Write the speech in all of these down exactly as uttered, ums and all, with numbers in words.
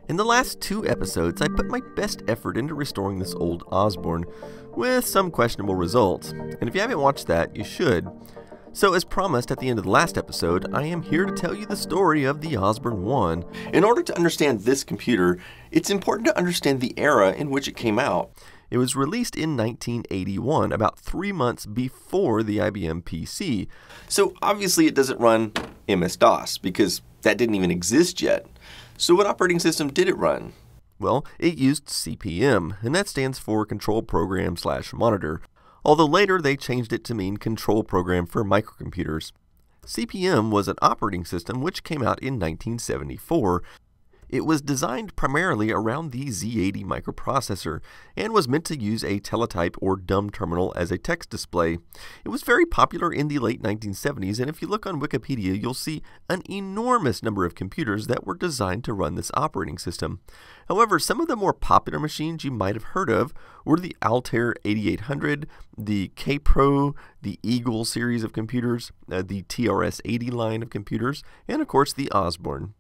In the last two episodes, I put my best effort into restoring this old Osborne, with some questionable results, and if you haven't watched that, you should. So as promised at the end of the last episode, I am here to tell you the story of the Osborne one. In order to understand this computer, it's important to understand the era in which it came out. It was released in nineteen eighty-one, about three months before the I B M P C. So obviously it doesn't run M S DOS, because that didn't even exist yet. So what operating system did it run? Well, it used C P M, and that stands for Control Program slash Monitor, although later they changed it to mean Control Program for Microcomputers. C P M was an operating system which came out in nineteen seventy-four. It was designed primarily around the Z eighty microprocessor and was meant to use a teletype or dumb terminal as a text display. It was very popular in the late nineteen seventies, and if you look on Wikipedia, you'll see an enormous number of computers that were designed to run this operating system. However, some of the more popular machines you might have heard of were the Altair eighty-eight hundred, the K-Pro, the Eagle series of computers, uh, the T R S eighty line of computers, and of course the Osborne.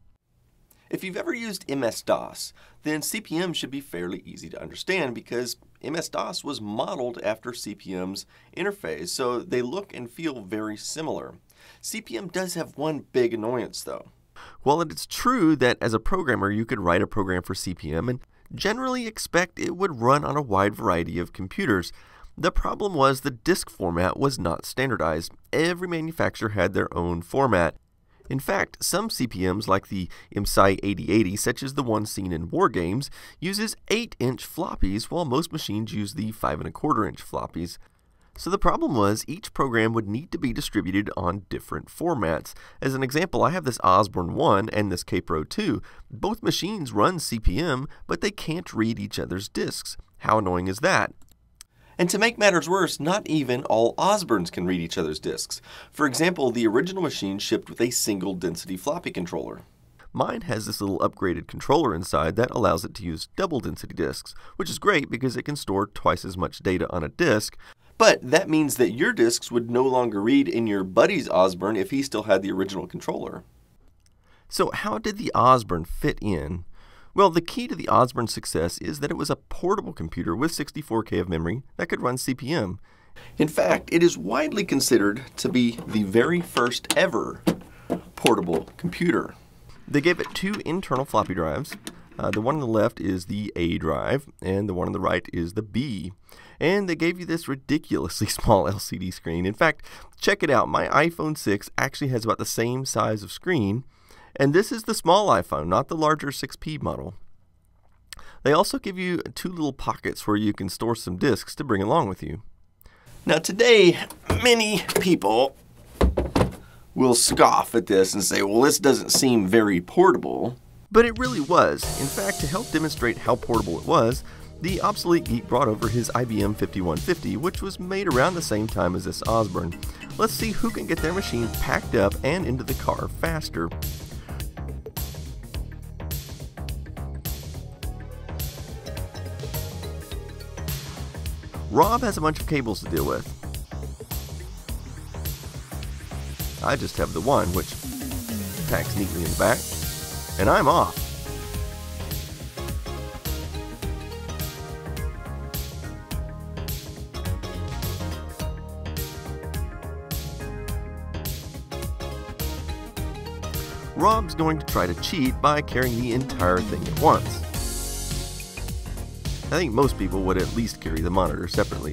If you've ever used M S DOS, then C P M should be fairly easy to understand because M S DOS was modeled after C P M's interface, so they look and feel very similar. C P M does have one big annoyance though. While it's true that as a programmer you could write a program for C P M and generally expect it would run on a wide variety of computers, the problem was the disk format was not standardized. Every manufacturer had their own format. In fact, some C P Ms like the M S I eighty eighty, such as the one seen in war games, uses eight inch floppies while most machines use the five and a quarter inch floppies. So the problem was each program would need to be distributed on different formats. As an example, I have this Osborne one and this K-Pro two. Both machines run C P M, but they can't read each other's disks. How annoying is that? And to make matters worse, not even all Osbornes can read each other's disks. For example, the original machine shipped with a single density floppy controller. Mine has this little upgraded controller inside that allows it to use double density disks, which is great because it can store twice as much data on a disk. But that means that your disks would no longer read in your buddy's Osborne if he still had the original controller. So how did the Osborne fit in? Well, the key to the Osborne's success is that it was a portable computer with sixty-four K of memory that could run C P M. In fact, it is widely considered to be the very first ever portable computer. They gave it two internal floppy drives. Uh, the one on the left is the A drive, and the one on the right is the B. And they gave you this ridiculously small L C D screen. In fact, check it out. My iPhone six actually has about the same size of screen. And this is the small iPhone, not the larger six P model. They also give you two little pockets where you can store some disks to bring along with you. Now today, many people will scoff at this and say, well, this doesn't seem very portable. But it really was. In fact, to help demonstrate how portable it was, the Obsolete Geek brought over his I B M fifty-one fifty, which was made around the same time as this Osborne. Let's see who can get their machine packed up and into the car faster. Rob has a bunch of cables to deal with. I just have the one, which packs neatly in the back, and I'm off. Rob's going to try to cheat by carrying the entire thing at once. I think most people would at least carry the monitor separately.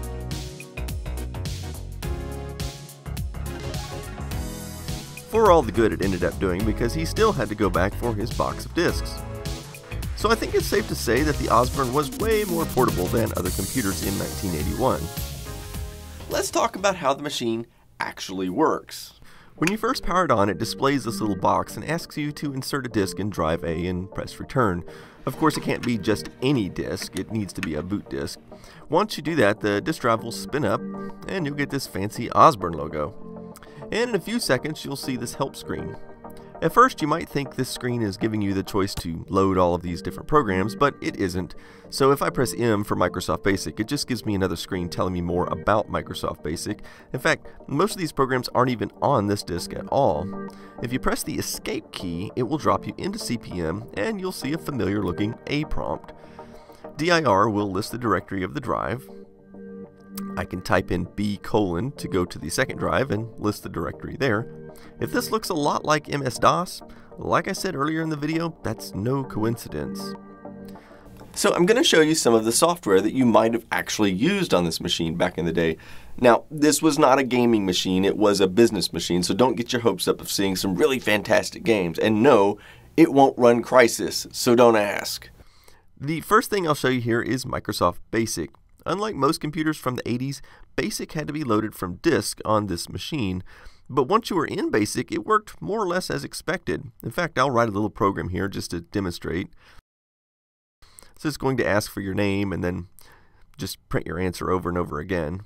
For all the good it ended up doing, because he still had to go back for his box of disks. So I think it's safe to say that the Osborne was way more portable than other computers in nineteen eighty-one. Let's talk about how the machine actually works. When you first power it on, it displays this little box and asks you to insert a disk in drive A and press return. Of course, it can't be just any disk, it needs to be a boot disk. Once you do that, the disk drive will spin up and you'll get this fancy Osborne logo. And in a few seconds, you'll see this help screen. At first, you might think this screen is giving you the choice to load all of these different programs, but it isn't. So if I press M for Microsoft Basic, it just gives me another screen telling me more about Microsoft Basic. In fact, most of these programs aren't even on this disk at all. If you press the Escape key, it will drop you into C P M, and you'll see a familiar looking A prompt. dir will list the directory of the drive. I can type in B colon to go to the second drive and list the directory there. If this looks a lot like M S DOS, like I said earlier in the video, that's no coincidence. So I'm going to show you some of the software that you might have actually used on this machine back in the day. Now, this was not a gaming machine, it was a business machine, so don't get your hopes up of seeing some really fantastic games. And no, it won't run Crysis, so don't ask. The first thing I'll show you here is Microsoft Basic. Unlike most computers from the eighties, Basic had to be loaded from disk on this machine. But once you were in Basic, it worked more or less as expected. In fact, I'll write a little program here just to demonstrate. So it's going to ask for your name and then just print your answer over and over again.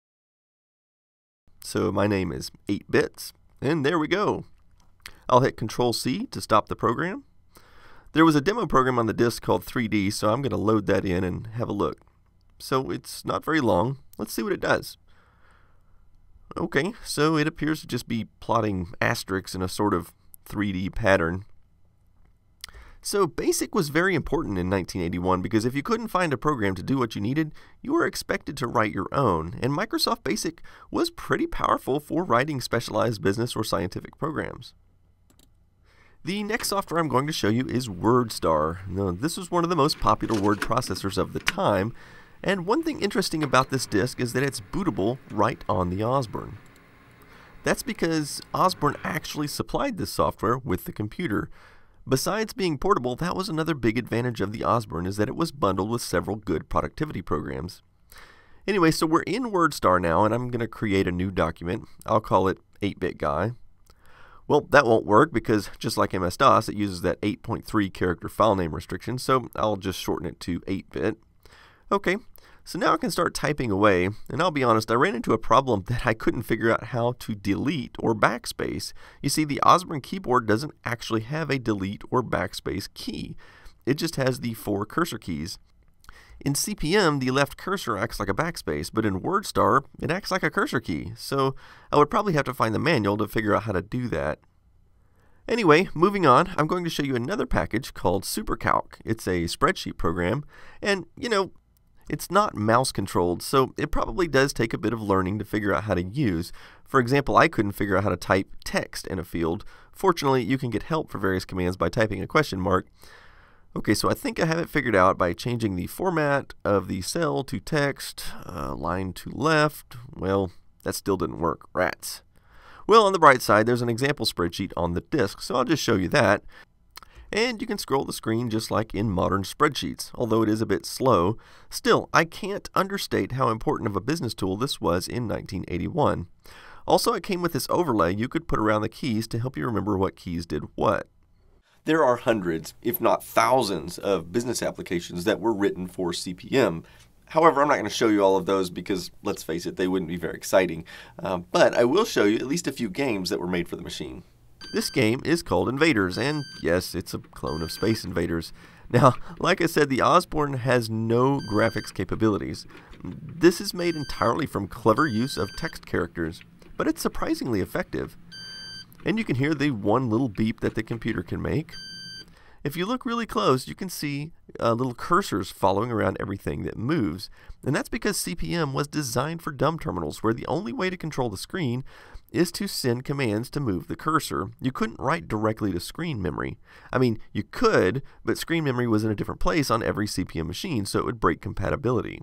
So my name is eight bits, and there we go. I'll hit Control C to stop the program. There was a demo program on the disk called three D, so I'm going to load that in and have a look. So it's not very long. Let's see what it does. Okay, so it appears to just be plotting asterisks in a sort of three D pattern. So Basic was very important in nineteen eighty-one because if you couldn't find a program to do what you needed, you were expected to write your own, and Microsoft Basic was pretty powerful for writing specialized business or scientific programs. The next software I'm going to show you is WordStar. Now, this was one of the most popular word processors of the time, and one thing interesting about this disk is that it's bootable right on the Osborne. That's because Osborne actually supplied this software with the computer. Besides being portable, that was another big advantage of the Osborne, is that it was bundled with several good productivity programs. Anyway, so we're in WordStar now, and I'm going to create a new document. I'll call it eight bit guy. Well, that won't work because just like M S DOS, it uses that eight point three character file name restriction, so I'll just shorten it to eight bit. Okay, so now I can start typing away, and I'll be honest, I ran into a problem that I couldn't figure out how to delete or backspace. You see, the Osborne keyboard doesn't actually have a delete or backspace key. It just has the four cursor keys. In C P M, the left cursor acts like a backspace, but in WordStar, it acts like a cursor key, so I would probably have to find the manual to figure out how to do that. Anyway, moving on, I'm going to show you another package called SuperCalc. It's a spreadsheet program, and, you know, it's not mouse controlled, so it probably does take a bit of learning to figure out how to use. For example, I couldn't figure out how to type text in a field. Fortunately, you can get help for various commands by typing a question mark. Okay, so I think I have it figured out by changing the format of the cell to text, uh, line to left. Well, that still didn't work. Rats. Well, on the bright side, there's an example spreadsheet on the disk, so I'll just show you that. And you can scroll the screen just like in modern spreadsheets, although it is a bit slow. Still, I can't understate how important of a business tool this was in nineteen eighty-one. Also, it came with this overlay you could put around the keys to help you remember what keys did what. There are hundreds, if not thousands, of business applications that were written for C P M. However, I'm not going to show you all of those because, let's face it, they wouldn't be very exciting. Um, but I will show you at least a few games that were made for the machine. This game is called Invaders, and yes, it's a clone of Space Invaders. Now, like I said, the Osborne has no graphics capabilities. This is made entirely from clever use of text characters, but it's surprisingly effective. And you can hear the one little beep that the computer can make. If you look really close, you can see uh, little cursors following around everything that moves. And that's because C P M was designed for dumb terminals, where the only way to control the screen is to send commands to move the cursor. You couldn't write directly to screen memory. I mean, you could, but screen memory was in a different place on every C P M machine, so it would break compatibility.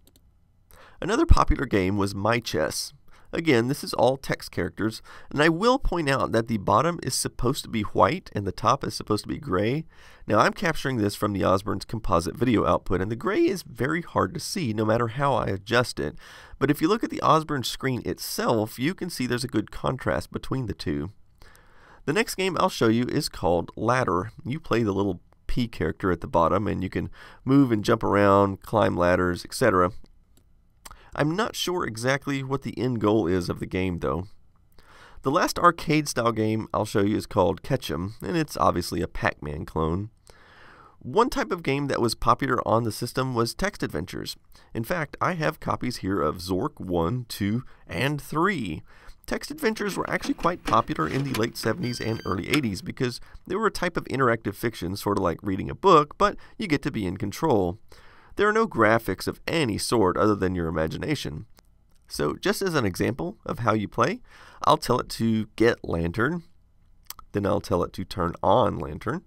Another popular game was My Chess. Again, this is all text characters, and I will point out that the bottom is supposed to be white and the top is supposed to be gray. Now, I'm capturing this from the Osborne's composite video output, and the gray is very hard to see no matter how I adjust it. But if you look at the Osborne screen itself, you can see there's a good contrast between the two. The next game I'll show you is called Ladder. You play the little P character at the bottom, and you can move and jump around, climb ladders, et cetera. I'm not sure exactly what the end goal is of the game, though. The last arcade-style game I'll show you is called Ketchum, and it's obviously a Pac-Man clone. One type of game that was popular on the system was text adventures. In fact, I have copies here of Zork one, two, and three. Text adventures were actually quite popular in the late seventies and early eighties because they were a type of interactive fiction, sort of like reading a book, but you get to be in control. There are no graphics of any sort other than your imagination. So just as an example of how you play, I'll tell it to get lantern, then I'll tell it to turn on lantern.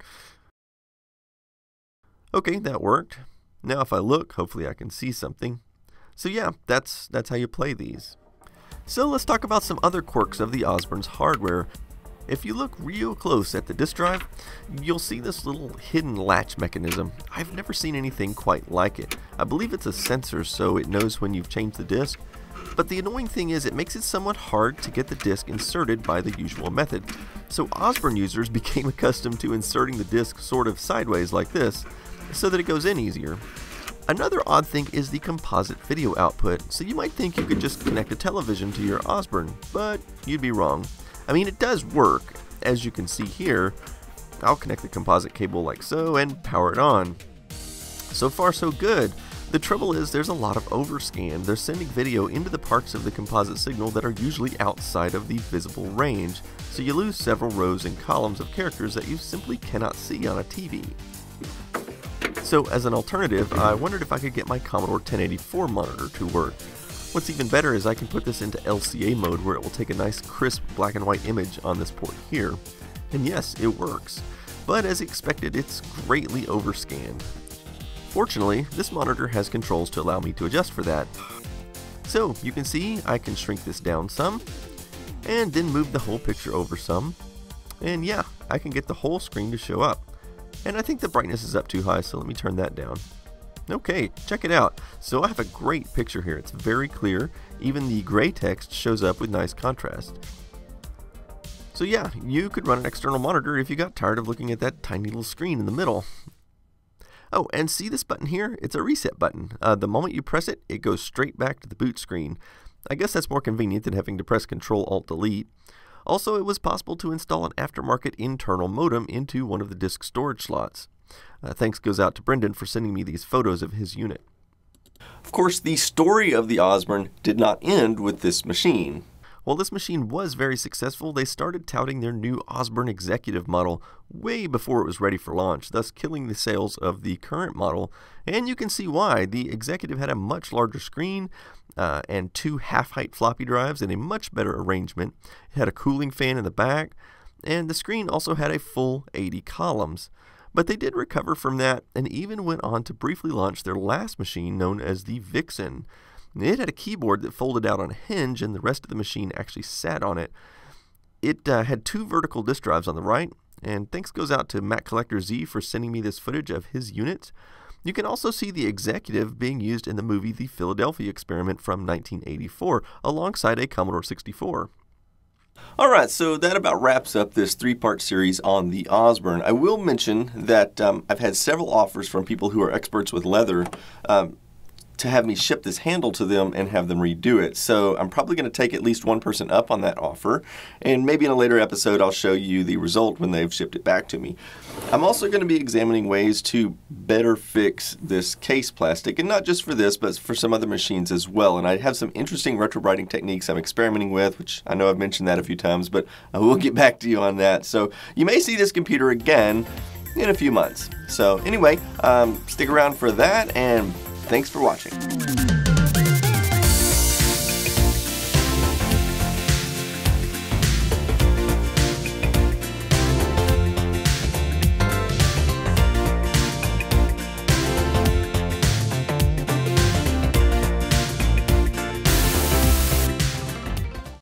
Okay, that worked. Now if I look, hopefully I can see something. So yeah, that's, that's how you play these. So let's talk about some other quirks of the Osborne's hardware. If you look real close at the disk drive, you'll see this little hidden latch mechanism. I've never seen anything quite like it. I believe it's a sensor, so it knows when you've changed the disk. But the annoying thing is it makes it somewhat hard to get the disk inserted by the usual method. So Osborne users became accustomed to inserting the disk sort of sideways like this, so that it goes in easier. Another odd thing is the composite video output, so you might think you could just connect a television to your Osborne, but you'd be wrong. I mean, it does work. As you can see here, I'll connect the composite cable like so and power it on. So far so good. The trouble is there's a lot of overscan. They're sending video into the parts of the composite signal that are usually outside of the visible range, so you lose several rows and columns of characters that you simply cannot see on a T V. So as an alternative, I wondered if I could get my Commodore ten eighty-four monitor to work. What's even better is I can put this into L C A mode where it will take a nice crisp black and white image on this port here. And yes, it works. But as expected, it's greatly overscanned. Fortunately, this monitor has controls to allow me to adjust for that. So you can see I can shrink this down some, and then move the whole picture over some. And yeah, I can get the whole screen to show up. And I think the brightness is up too high, so let me turn that down. Okay, check it out. So I have a great picture here. It's very clear. Even the gray text shows up with nice contrast. So yeah, you could run an external monitor if you got tired of looking at that tiny little screen in the middle. Oh, and see this button here? It's a reset button. Uh, the moment you press it, it goes straight back to the boot screen. I guess that's more convenient than having to press control alt delete. Also, it was possible to install an aftermarket internal modem into one of the disk storage slots. Uh, thanks goes out to Brendan for sending me these photos of his unit. Of course, the story of the Osborne did not end with this machine. While this machine was very successful, they started touting their new Osborne Executive model way before it was ready for launch, thus killing the sales of the current model. And you can see why. The Executive had a much larger screen uh, and two half-height floppy drives and a much better arrangement. It had a cooling fan in the back, and the screen also had a full eighty columns. But they did recover from that and even went on to briefly launch their last machine known as the Vixen. It had a keyboard that folded out on a hinge and the rest of the machine actually sat on it. It uh, had two vertical disk drives on the right, and thanks goes out to Mac CollectorZ for sending me this footage of his unit. You can also see the Executive being used in the movie The Philadelphia Experiment from nineteen eighty-four alongside a Commodore sixty-four. Alright, so that about wraps up this three-part series on the Osborne. I will mention that um, I've had several offers from people who are experts with leather um, to have me ship this handle to them and have them redo it. So I'm probably going to take at least one person up on that offer, and maybe in a later episode I'll show you the result when they've shipped it back to me. I'm also going to be examining ways to better fix this case plastic, and not just for this, but for some other machines as well. And I have some interesting retrowriting techniques I'm experimenting with, which I know I've mentioned that a few times, but I will get back to you on that. So you may see this computer again in a few months. So anyway, um, stick around for that, and thanks for watching.